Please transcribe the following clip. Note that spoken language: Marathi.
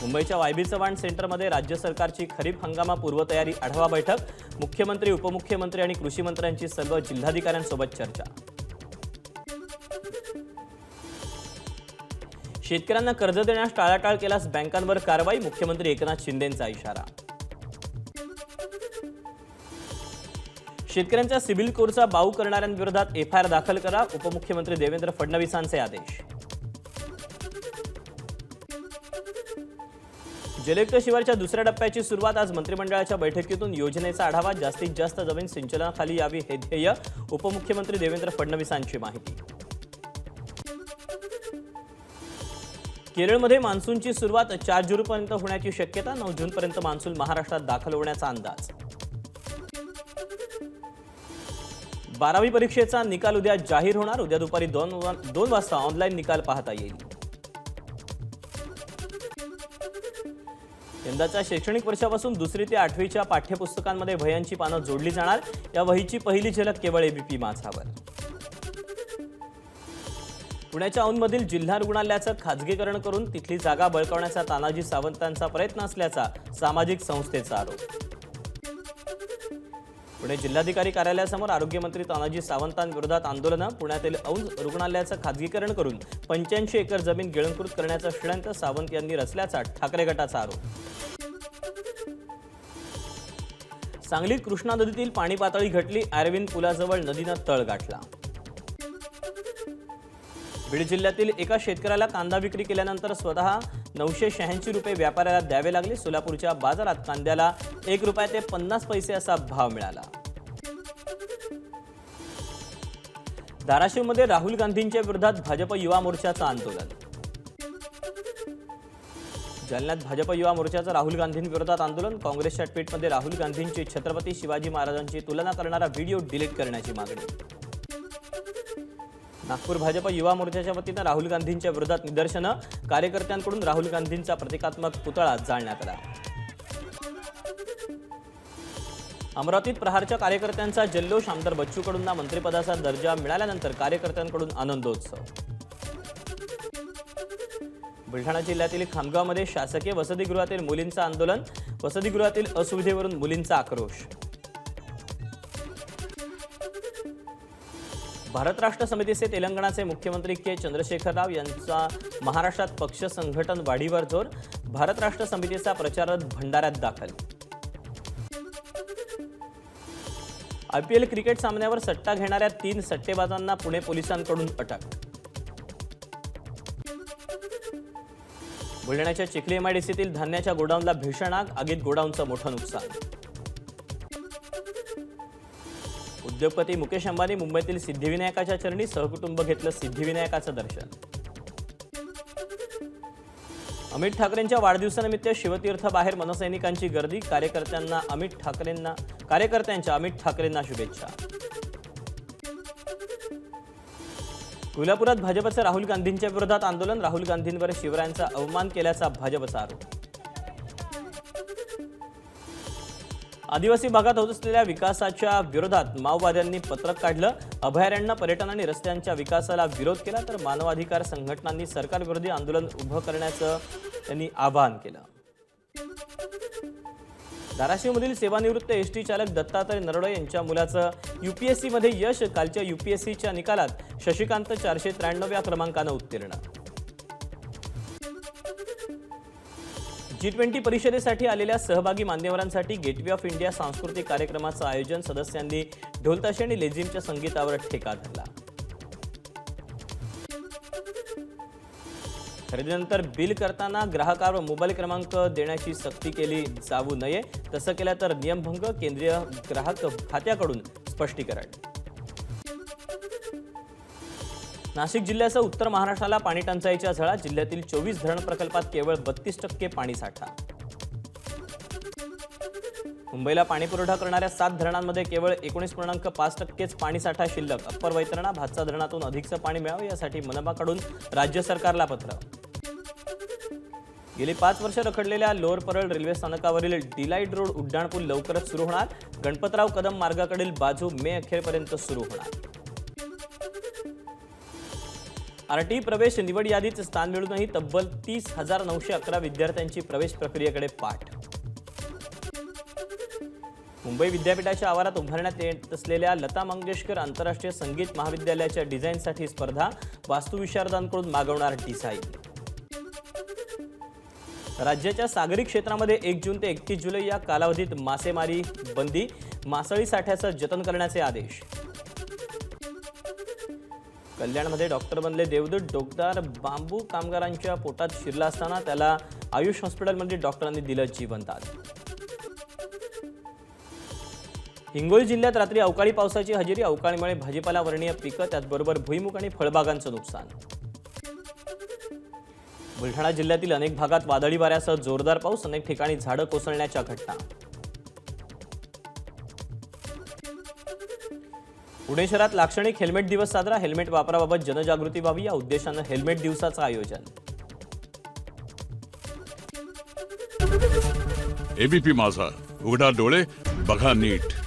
मुंबईच्या वायबी चव्हाण सेंटरमध्ये राज्य सरकारची खरीप हंगामा पूर्वतयारी आढावा बैठक। मुख्यमंत्री, उपमुख्यमंत्री आणि कृषी मंत्र्यांची सर्व जिल्हाधिकाऱ्यांसोबत चर्चा। शेतकऱ्यांना कर्ज देण्यास टाळाटाळ केल्यास बँकांवर कारवाई, मुख्यमंत्री एकनाथ शिंदेंचा इशारा। शेतकऱ्यांच्या सिबिल स्कोरचा बाऊ करणाऱ्यांविरोधात एफआयआर दाखल करा, उपमुख्यमंत्री देवेंद्र फडणवीसांचे आदेश। जलयुक्त शिवारच्या दुसऱ्या टप्प्याची सुरुवात आज मंत्रिमंडळाच्या बैठकीतून योजनेचा आढावा, जास्तीत जास्त जमीन सिंचनाखाली यावी हे ध्येय, उपमुख्यमंत्री देवेंद्र फडणवीसांची माहिती। केरळमध्ये मान्सूनची सुरुवात 4 जूनपर्यंत होण्याची शक्यता, 9 जूनपर्यंत मान्सून महाराष्ट्रात दाखल होण्याचा अंदाज। 12वी परीक्षेचा निकाल उद्या जाहीर होणार, उद्या दुपारी 2 वाजता ऑनलाईन निकाल पाहता येईल। यंदाच्या शैक्षणिक वर्षापासून 2री ते 8वीच्या पाठ्यपुस्तकांमध्ये वह्यांची पानं जोडली जाणार, या वहीची पहिली झलक केवळ एबीपी माझावर। पुण्याच्या औंधमधील जिल्हा रुग्णालयाचं खासगीकरण करून तिथली जागा बळकावण्याचा तानाजी सावंतांचा प्रयत्न असल्याचा सामाजिक संस्थेचा आरोप। पुणे जिल्हाधिकारी कार्यालयासमोर आरोग्यमंत्री तानाजी सावंतांविरोधात आंदोलन, पुण्यातील औंध रुग्णालयाचं खासगीकरण करून 85 एकर जमीन गिळंकृत करण्याचं षडयंत्र सावंत यांनी रचल्याचा ठाकरे गटाचा आरोप। सांगलीत कृष्णा नदीतील पाणी पातळी घटली, अरविंद पुलाजवळ नदीनं तळ गाठला। बीड जिल्ह्यातील एका शेतकऱ्याला कांदा विक्री केल्यानंतर स्वतः 986 रुपये व्यापाऱ्याला द्यावे लागले। सोलापूरच्या बाजारात कांद्याला 1 रुपया ते 50 पैसे असा भाव मिळाला। धाराशिवमध्ये राहुल गांधींच्या विरोधात भाजप युवा मोर्चाचं आंदोलन। जालन्यात भाजप युवा मोर्चाचं राहुल गांधींविरोधात आंदोलन, काँग्रेसच्या ट्विटमध्ये राहुल गांधींची छत्रपती शिवाजी महाराजांची तुलना करणारा व्हिडिओ डिलीट करण्याची मागणी। नागपूर भाजप युवा मोर्चाच्या वतीनं राहुल गांधींच्या विरोधात निदर्शनं, कार्यकर्त्यांकडून राहुल गांधींचा प्रतिकात्मक पुतळा जाळण्यात आला। अमरावतीत प्रहारच्या कार्यकर्त्यांचा जल्लोष, आमदार बच्चू कडूंना मंत्रिपदाचा दर्जा मिळाल्यानंतर कार्यकर्त्यांकडून आनंदोत्सव। बुलढाणा जिल्ह्यातील खामगावमध्ये शासकीय वसतिगृहातील मुलींचं आंदोलन, वसतिगृहातील असुविधेवरून मुलींचा आक्रोश। भारत राष्ट्र समितीचे तेलंगणाचे मुख्यमंत्री के चंद्रशेखर राव यांचा महाराष्ट्रात पक्ष संघटन वाढीवर जोर, भारत राष्ट्र समितीचा प्रचारक भंडाऱ्यात दाखल। आयपीएल क्रिकेट सामन्यावर सट्टा घेणाऱ्या 3 सट्टेबाजांना पुणे पोलिसांकडून अटक। बुलढाण्याच्या चिखली एमआयडीसीतील धान्याच्या गोडाऊनला भीषण आग, आगीत गोडाऊनचं मोठं नुकसान। उद्योगपती मुकेश अंबानी मुंबईतील सिद्धिविनायकाच्या चरणी, सहकुटुंब घेतलं सिद्धिविनायकाचं दर्शन। अमित ठाकरेंच्या वाढदिवसानिमित्त शिवतीर्थ बाहेर मनसैनिकांची गर्दी, कार्यकर्त्यांच्या अमित ठाकरेंना शुभेच्छा। कोल्हापुरात भाजपचं राहुल गांधींच्या विरोधात आंदोलन, राहुल गांधींवर शिवरायांचा अवमान केल्याचा भाजपचा आरोप। आदिवासी भागात होत असलेल्या विकासाच्या विरोधात माओवाद्यांनी पत्रक काढलं, अभयारण्य, पर्यटन आणि रस्त्यांच्या विकासाला विरोध केला, तर मानवाधिकार संघटनांनी सरकारविरोधी आंदोलन उभं करण्याचं त्यांनी आवाहन केलं। धाराशिवमधील सेवानिवृत्त एसटी चालक दत्तात्रय नरोडे यांच्या मुलाचं यूपीएससीमध्ये यश, कालच्या यूपीएससीच्या निकालात शशिकांत 493व्या क्रमांकानं उत्तीर्ण। G20 परिषदेसाठी आलेल्या सहभागी मान्यवरांसाठी गेटवे ऑफ इंडिया सांस्कृतिक कार्यक्रमाचं आयोजन, सदस्यांनी ढोलताशे आणि लेझिमच्या संगीतावर ठेका धरला। खरेदीनंतर बिल करताना ग्राहकावर मोबाईल क्रमांक देण्याची सक्ती केली जाऊ नये, तसं केलं तर नियमभंग, केंद्रीय ग्राहक खात्याकडून स्पष्टीकरण। नाशिक जिल्ह्यासह उत्तर महाराष्ट्राला पाणी टंचाईच्या झळा, जिल्ह्यातील 24 धरण प्रकल्पात केवळ 32% पाणी साठा। मुंबईला पाणी पुरवठा करणाऱ्या 7 धरणांमध्ये केवळ 19.5%च पाणी साठा शिल्लक, अप्पर वैतरणा भातसा धरणातून अधिकचं पाणी मिळावं यासाठी मनपाकडून राज्य सरकारला पत्र। गेली 5 वर्ष रखडलेल्या लोअर परळ रेल्वे स्थानकावरील डिलाइट रोड उड्डाणपूल लवकरच सुरू होणार, गणपतराव कदम मार्गाकडील बाजू मे अखेरपर्यंत सुरू होणार। आरटी प्रवेश निवड यादीत स्थान मिळूनही तब्बल 30,911 विद्यार्थ्यांची प्रवेश प्रक्रियेकडे पाठ. मुंबई विद्यापीठाच्या आवारात उभारण्यात येत असलेल्या लता मंगेशकर आंतरराष्ट्रीय संगीत महाविद्यालयाच्या डिझाईनसाठी स्पर्धा वास्तुविशारदांकडून मागवणार डिझाईन. राज्याच्या सागरी क्षेत्रामध्ये 1 जून ते 31 जुलै या कालावधीत मासेमारी बंदी, मासळी साठ्याचं जतन करण्याचे आदेश. कल्याणमध्ये डॉक्टर बनले देवदूत. डोकदार बांबू कामगारांच्या पोटात शिरला असताना त्याला आयुष हॉस्पिटलमध्ये डॉक्टरांनी दिलं जीवनदान. हिंगोली जिल्ह्यात रात्री अवकाळी पावसाची हजेरी. अवकाळीमुळे भाजीपाला वर्णीय पिकं, त्याचबरोबर भुईमुग आणि फळबागांचं नुकसान. बुलढाणा जिल्ह्यातील अनेक भागात वादळी वाऱ्यासह जोरदार पाऊस. अनेक ठिकाणी झाडं कोसळण्याच्या घटना. पुणे शहरात लाक्षणिक हेल्मेट दिवस साजरा. हेल्मेट वापराबाबत जनजागृती व्हावी या उद्देशानं हेल्मेट दिवसाचं आयोजन. एबीपी माझा, उघडा डोळे बघा नीट.